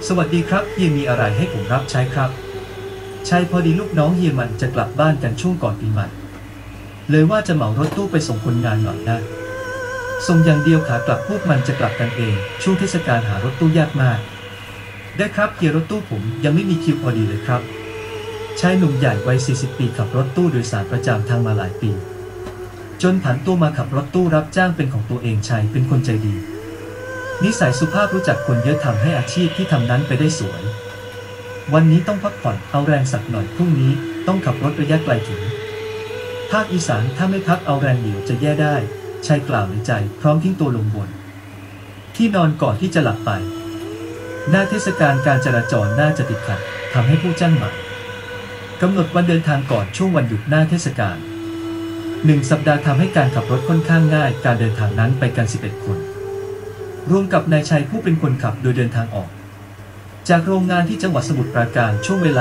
สวัสดีครับเฮียมีอะไรให้ผมรับใช้ครับใช่พอดีลูกน้องเฮียมันจะกลับบ้านกันช่วงก่อนปีใหม่เลยว่าจะเหมารถตู้ไปส่งคนงานหน่อยนะส่งอย่างเดียวขากลับพวกมันจะกลับกันเองช่วงเทศกาลหารถตู้ยากมากได้ครับเฮียรถตู้ผมยังไม่มีคิวพอดีเลยครับชายหนุ่มใหญ่วัย40 ปีขับรถตู้โดยสารประจำทางมาหลายปีจนผันตัวมาขับรถตู้รับจ้างเป็นของตัวเองชายเป็นคนใจดีนิสัยสุภาพรู้จักคนเยอะทำให้อาชีพที่ทำนั้นไปได้สวยวันนี้ต้องพักผ่อนเอาแรงสักหน่อยพรุ่งนี้ต้องขับรถระยะไกลถึงภาคอีสานถ้าไม่พักเอาแรงเดี๋ยวจะแย่ได้ชายกล่าวในใจพร้อมทิ้งตัวลงบนที่นอนก่อนที่จะหลับไปหน้าเทศกาลการจราจรน่าจะติดขัดทำให้ผู้จ้างหมายกำหนดวันเดินทางก่อนช่วงวันหยุดหน้าเทศกาล1 สัปดาห์ทำให้การขับรถค่อนข้างง่ายการเดินทางนั้นไปกัน11 คนรวมกับนายชัยผู้เป็นคนขับโดยเดินทางออกจากโรงงานที่จังหวัดสมุทรปราการช่วงเวลา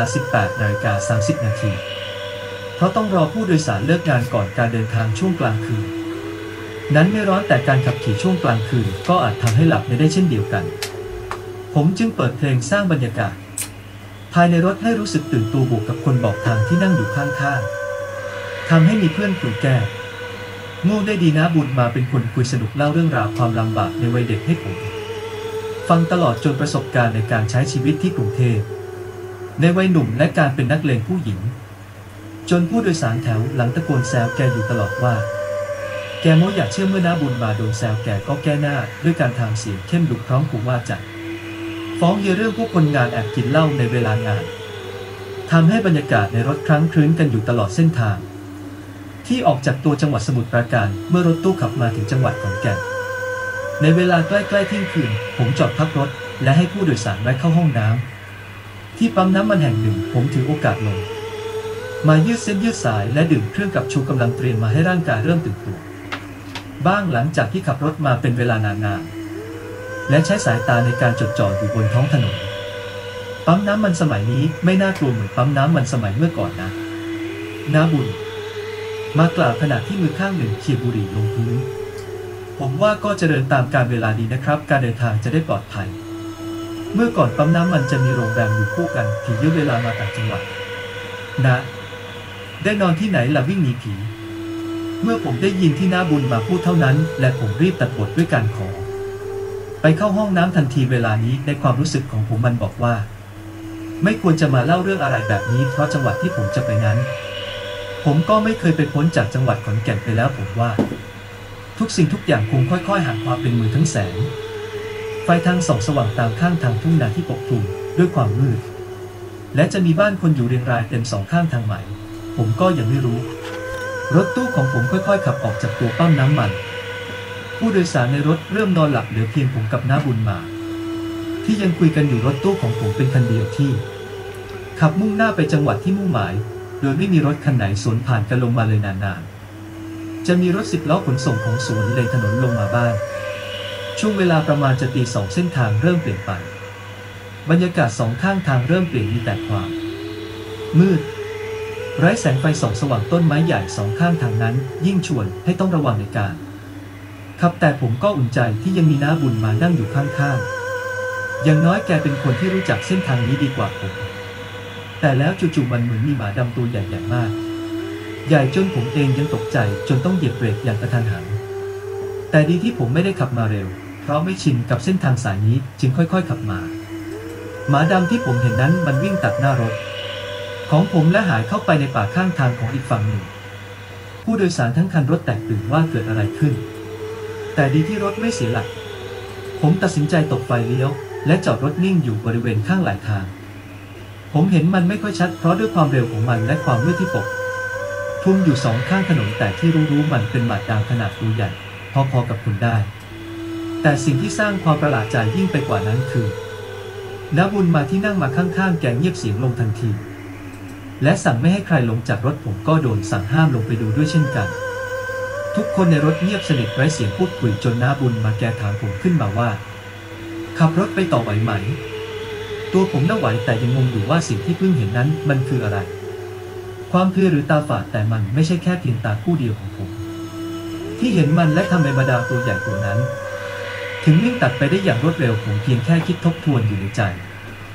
18:30 น.เพราะต้องรอผู้โดยสารเลิกงานก่อนการเดินทางช่วงกลางคืนนั้นไม่ร้อนแต่การขับขี่ช่วงกลางคืนก็อาจทำให้หลับได้เช่นเดียวกันผมจึงเปิดเพลงสร้างบรรยากาศภายในรถให้รู้สึกตื่นตัวบวกกับคนบอกทางที่นั่งอยู่ข้างๆทำให้มีเพื่อนคุยแก้โง่ได้ดีนะบุญมาเป็นคนคุยสนุกเล่าเรื่องราวความลำบากในวัยเด็กให้ผมฟังตลอดจนประสบการณ์ในการใช้ชีวิตที่กรุงเทพในวัยหนุ่มและการเป็นนักเลงผู้หญิงจนผู้โดยสารแถวหลังตะโกนแซวแกอยู่ตลอดว่าแกโมอยากเชื่อเมื่อน้าบุญมาโดนแซวแกก็แก้หน้าด้วยการทำเสียงเข้มดุพร้อมขู่ว่าจะฟ้องเฮียเรื่องพวกคนงานแอบกินเหล้าในเวลางานทำให้บรรยากาศในรถครั้งครื้นกันอยู่ตลอดเส้นทางที่ออกจากตัวจังหวัดสมุทรปราการเมื่อรถตู้ขับมาถึงจังหวัดขอนแก่นในเวลาใกล้ๆเที่ยงคืนผมจอดพักรถและให้ผู้โดยสารแวะเข้าห้องน้ำที่ปั๊มน้ำมันแห่งหนึ่งผมถือโอกาสลงมายืดเส้นยืดสายและดื่มเครื่องกับชูกำลังเตรียมมาให้ร่างกายเริ่มตื่นตัวบ้างหลังจากที่ขับรถมาเป็นเวลานานๆและใช้สายตาในการจดจ่ออยู่บนท้องถนนปั๊มน้ำมันสมัยนี้ไม่น่ากลัวเหมือนปั๊มน้ำมันสมัยเมื่อก่อนนะน้าบุญมากล่าวขณะที่มือข้างหนึ่งเขี่ยบุหรี่ลงพื้นผมว่าก็เจริญตามการเวลาดีนะครับการเดินทางจะได้ปลอดภัยเมื่อก่อนปั๊มน้ำมันจะมีโรงแรมอยู่คู่กันที่ยืดเวลามาต่างจังหวัดนะได้นอนที่ไหนล่ะวิ่งหนีผีเมื่อผมได้ยินที่น้าบุญมาพูดเท่านั้นและผมรีบตัดบทด้วยการขอไปเข้าห้องน้ำทันทีเวลานี้ในความรู้สึกของผมมันบอกว่าไม่ควรจะมาเล่าเรื่องอะไรแบบนี้เพราะจังหวัดที่ผมจะไปนั้นผมก็ไม่เคยไปพ้นจากจังหวัดขอนแก่นไปแล้วผมว่าทุกสิ่งทุกอย่างคงค่อยๆห่างความเป็นมือทั้งแสงไฟทางส่องสว่างตามข้างทางทุ่งนาที่ปกคลุมด้วยความมืดและจะมีบ้านคนอยู่เรียงรายเต็มสองข้างทางใหม่ผมก็ยังไม่รู้รถตู้ของผมค่อยๆขับออกจากตัวปั๊มน้ำมันผู้โดยสารในรถเริ่มนอนหลับเหลือเพียงผมกับน้าบุญมาที่ยังคุยกันอยู่รถตู้ของผมเป็นคันเดียวที่ขับมุ่งหน้าไปจังหวัดที่มุ่งหมายโดยไม่มีรถคันไหนสวนผ่านกันลงมาเลยนานๆจะมีรถ10 ล้อขนส่งของสวนเลนถนนลงมาบ้างช่วงเวลาประมาณจะตี 2เส้นทางเริ่มเปลี่ยนไปบรรยากาศสองข้างทางเริ่มเปลี่ยนมีแต่ความมืดไร้แสงไฟส่องสว่างต้นไม้ใหญ่สองข้างทางนั้นยิ่งชวนให้ต้องระวังในการขับแต่ผมก็อุ่นใจที่ยังมีน้าบุญมานั่งอยู่ข้างๆอย่างน้อยแกเป็นคนที่รู้จักเส้นทางนี้ดีกว่าผมแต่แล้วจู่ๆมันเหมือนมีหมาดำตัวใหญ่ๆมากใหญ่จนผมเองยังตกใจจนต้องเหยียบเบรกอย่างกระทันหันแต่ดีที่ผมไม่ได้ขับมาเร็วเพราะไม่ชินกับเส้นทางสายนี้จึงค่อยๆขับมาหมาดำที่ผมเห็นนั้นมันวิ่งตัดหน้ารถของผมและหายเข้าไปในป่าข้างทางของอีกฝั่งหนึ่งผู้โดยสารทั้งคันรถแตกตื่นว่าเกิดอะไรขึ้นแต่ดีที่รถไม่เสียหลักผมตัดสินใจตบไฟเลี้ยวและจอดรถนิ่งอยู่บริเวณข้างหลายทางผมเห็นมันไม่ค่อยชัดเพราะด้วยความเร็วของมันและความมืดที่ปกคลุมอยู่สองข้างถนนแต่ที่รู้มันเป็นหมาดำขนาดตัวใหญ่พอๆกับคนได้แต่สิ่งที่สร้างความประหลาดใจยิ่งไปกว่านั้นคือน้าบุญมาที่นั่งมาข้างๆแกเงียบเสียงลงทันทีและสั่งไม่ให้ใครลงจากรถผมก็โดนสั่งห้ามลงไปดูด้วยเช่นกันทุกคนในรถเงียบสนิทไร้เสียงพูดคุยจนน้าบุญมาแกถามผมขึ้นมาว่าขับรถไปต่อไหวไหมตัวผมน่าไหวแต่ยังงงอยู่ว่าสิ่งที่เพิ่งเห็นนั้นมันคืออะไรความเพลียหรือตาฝาดแต่มันไม่ใช่แค่เพียงตาคู่เดียวของผมที่เห็นมันและทำไมบรรดาตัวใหญ่ตัวนั้นถึงวิ่งตัดไปได้อย่างรวดเร็วผมเพียงแค่คิดทบทวนอยู่ในใจ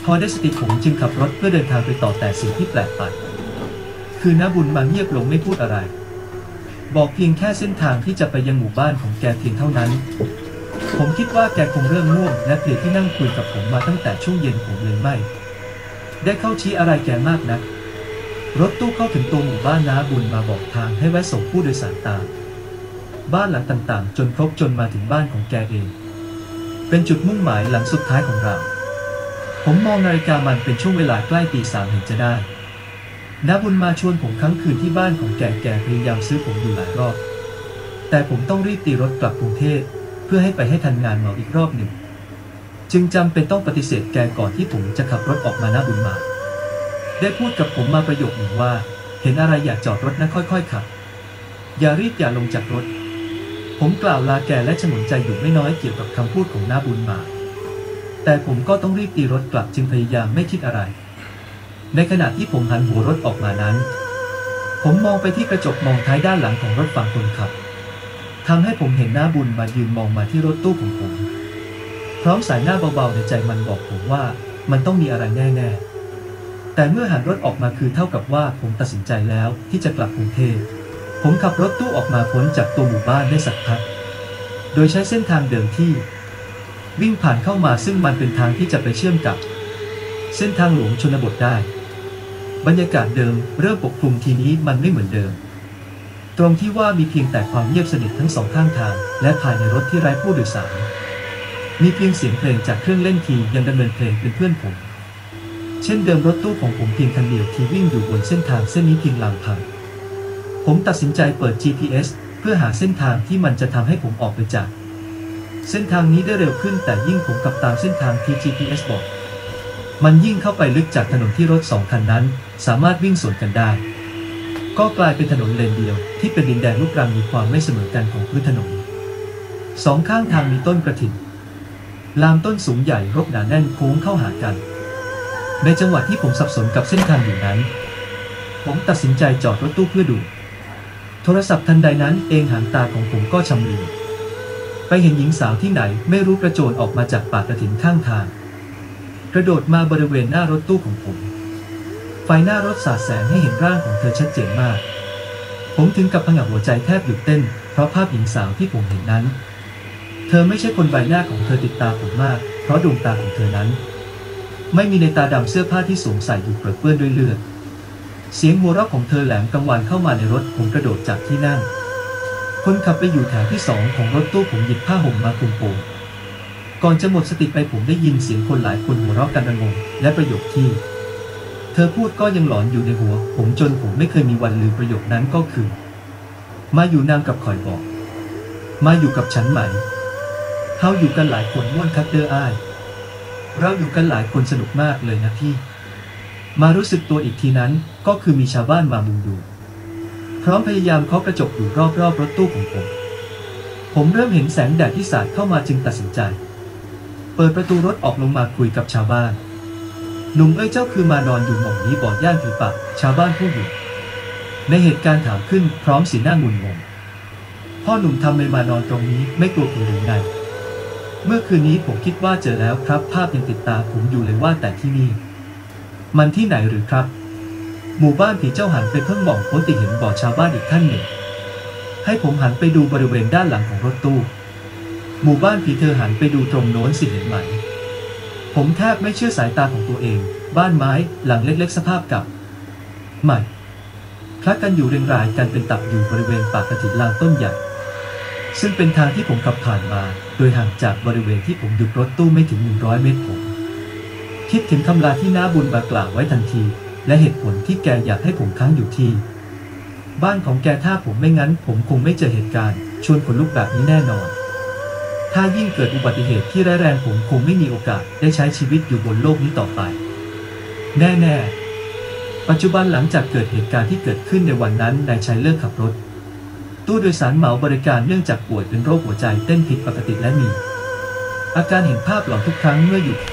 พอได้สติผมจึงขับรถเพื่อเดินทางไปต่อแต่สิ่งที่แปลกไปคือน้าบุญมาเงียบลงไม่พูดอะไรบอกเพียงแค่เส้นทางที่จะไปยังหมู่บ้านของแกเพียงเท่านั้นผมคิดว่าแกคงเริ่มง่วงและเพลียที่นั่งคุยกับผมมาตั้งแต่ช่วงเย็นผมเลยไม่ได้เข้าชี้อะไรแกมากนักรถตู้เข้าถึงตัวหมู่บ้านน้าบุญมาบอกทางให้แวะส่งผู้โดยสารตามบ้านหลังต่างๆจนครบจนมาถึงบ้านของแกเองเป็นจุดมุ่งหมายหลังสุดท้ายของเราผมมองนาฬิกามันเป็นช่วงเวลาใกล้ตี 3เห็นจะได้น้าบุญมาชวนผมค้างคืนที่บ้านของแกพยายามซื้อผมอยู่หลายรอบแต่ผมต้องรีบตีรถกลับกรุงเทพเพื่อให้ไปให้ทันงานหมออีกรอบหนึ่งจึงจำเป็นต้องปฏิเสธแกก่อนที่ผมจะขับรถออกมาน้าบุญมาได้พูดกับผมมาประโยคหนึ่งว่าเห็นอะไรอยากจอดรถนะค่อยๆขับอย่ารีบอย่าลงจากรถผมกล่าวลาแกและฉงนใจอยู่ไม่น้อยเกี่ยวกับคำพูดของน้าบุญมาแต่ผมก็ต้องรีบตีรถกลับจึงพยายามไม่คิดอะไรในขณะที่ผมหันหัวรถออกมานั้นผมมองไปที่กระจกมองท้ายด้านหลังของรถฝั่งคนขับทำให้ผมเห็นน้าบุญมายืนมองมาที่รถตู้ของผมพร้อมสายหน้าเบาๆในใจมันบอกผมว่ามันต้องมีอะไรแน่ๆแต่เมื่อหันรถออกมาคือเท่ากับว่าผมตัดสินใจแล้วที่จะกลับกรุงเทพผมขับรถตู้ออกมาพ้นจากตัวหมู่บ้านได้สักพักโดยใช้เส้นทางเดิมที่วิ่งผ่านเข้ามาซึ่งมันเป็นทางที่จะไปเชื่อมกับเส้นทางหลวงชนบทได้บรรยากาศเดิมเริ่มปกคลุมทีนี้มันไม่เหมือนเดิมตรงที่ว่ามีเพียงแต่ความเงียบสนิททั้งสองข้างทางและภายในรถที่ไร้ผู้โดยสารมีเพียงเสียงเพลงจากเครื่องเล่นทียังดำเนินเพลงเป็นเพื่อนผมเช่นเดิมรถตู้ของผมเพียงคันเดียวที่วิ่งอยู่บนเส้นทางเส้นนี้เพียงลำพังผมตัดสินใจเปิด GPS เพื่อหาเส้นทางที่มันจะทำให้ผมออกไปจากเส้นทางนี้ได้เร็วขึ้นแต่ยิ่งผมขับตามเส้นทางที่ GPS บอกมันยิ่งเข้าไปลึกจากถนนที่รถสองคันนั้นสามารถวิ่งสวนกันได้ก็กลายเป็นถนนเลนเดียวที่เป็นดินแดนลูกรังมีความไม่เสมอกันของพื้นถนนสองข้างทางมีต้นกระถิ่นลามต้นสูงใหญ่รกหนาแน่นโค้งเข้าหากันในจังหวะที่ผมสับสนกับเส้นทางอยู่นั้นผมตัดสินใจจอดรถตู้เพื่อดูโทรศัพท์ทันใดนั้นเองหางตาของผมก็ชำเลืองไปเห็นหญิงสาวที่ไหนไม่รู้กระโจนออกมาจากป่ากระถิ่นข้างทางกระโดดมาบริเวณหน้ารถตู้ของผมไฟหน้ารถสาดแสงให้เห็นร่างของเธอชัดเจนมากผมถึงกับผงะหัวใจแทบหยุดเต้นเพราะภาพหญิงสาวที่ผมเห็นนั้นเธอไม่ใช่คนใบหน้าของเธอติดตาผมมากเพราะดวงตาของเธอนั้นไม่มีในตาดำเสื้อผ้าที่สวมใส่อยู่เปื้อนด้วยเลือดเสียงหัวเราะของเธอแหลมกังวานเข้ามาในรถผมกระโดดจากที่นั่งคนขับไปอยู่แถวที่2ของรถตู้ผมหยิบผ้าห่มมาคลุมโปงก่อนจะหมดสติไปผมได้ยินเสียงคนหลายคนหัวเราะกันระงมและประโยคที่เธอพูดก็ยังหลอนอยู่ในหัวผมจนผมไม่เคยมีวันลืมประโยคนั้นก็คือมาอยู่นางกับคอยบอกมาอยู่กับฉันไหมเฮาอยู่กันหลายคนม่วนคักเด้ออ้ายเราอยู่กันหลายคนสนุกมากเลยนะพี่มารู้สึกตัวอีกทีนั้นก็คือมีชาวบ้านมามุงดูพร้อมพยายามเคาะกระจกอยู่รอบรถตู้ของผมเริ่มเห็นแสงแดดที่สาดเข้ามาจึงตัดสินใจเปิดประตูรถออกลงมาคุยกับชาวบ้านหนุ่มเจ้าคือมานอนอยู่หม่องนี้บ่อย่านถือปากชาวบ้านพูดอยู่ในเหตุการณ์ถามขึ้นพร้อมสีหน้างุนงงพ่อหนุ่มทำไมมานอนตรงนี้ไม่กลัวผีหรือไงเมื่อคืนนี้ผมคิดว่าเจอแล้วครับภาพยังติดตาผมอยู่เลยว่าแต่ที่นี่มันที่ไหนหรือครับหมู่บ้านผีเจ้าหันไปเพิ่งมองพ้นติเห็นบ่อชาวบ้านอีกท่านหนึ่งให้ผมหันไปดูบริเวณด้านหลังของรถตู้หมู่บ้านผีเธอหันไปดูตรงโน้นสิเห็นไหมผมแทบไม่เชื่อสายตาของตัวเองบ้านไม้หลังเล็กๆสภาพเก่าใหม่คลักกันอยู่เรียงรายกันเป็นตับอยู่บริเวณป่ากระถิ่นลานต้นใหญ่ซึ่งเป็นทางที่ผมขับผ่านมาโดยห่างจากบริเวณที่ผมหยุดรถตู้ไม่ถึง100 เมตรผมคิดถึงคำลาที่น้าบุญมากล่าวไว้ทันทีและเหตุผลที่แกอยากให้ผมค้างอยู่ที่บ้านของแกถ้าผมไม่งั้นผมคงไม่เจอเหตุการณ์ชวนขนลุกแบบนี้แน่นอนถ้ายิ่งเกิดอุบัติเหตุที่ร้ายแรงผมคงไม่มีโอกาสได้ใช้ชีวิตอยู่บนโลกนี้ต่อไปแน่ๆปัจจุบันหลังจากเกิดเหตุการณ์ที่เกิดขึ้นในวันนั้นนายชัยเลิกขับรถตู้โดยสารเหมาบริการเนื่องจากป่วยเป็นโรคหัวใจเต้นผิดปกติและมีอาการเห็นภาพหลอนทุกครั้งเมื่ออยู่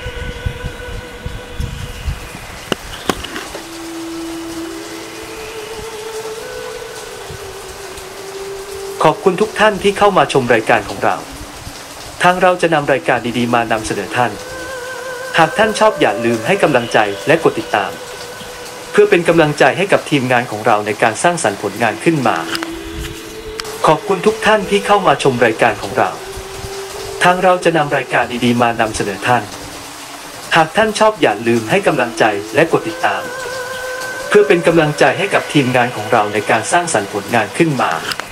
ขอบคุณทุกท่านที่เข้ามาชมรายการของเราทางเราจะนำรายการดีๆมานำเสนอท่านหากท่านชอบอย่าลืมให้กำลังใจและกดติดตามเพื่อเป็นกำลังใจให้กับทีมงานของเราในการสร้างสรรค์ผลงานขึ้นมาขอบคุณทุกท่านที่เข้ามาชมรายการของเราทางเราจะนำรายการดีๆมานำเสนอท่านหากท่านชอบอย่าลืมให้กำลังใจและกดติดตามเพื่อเป็นกำลังใจให้กับทีมงานของเราในการสร้างสรรค์ผลงานขึ้นมา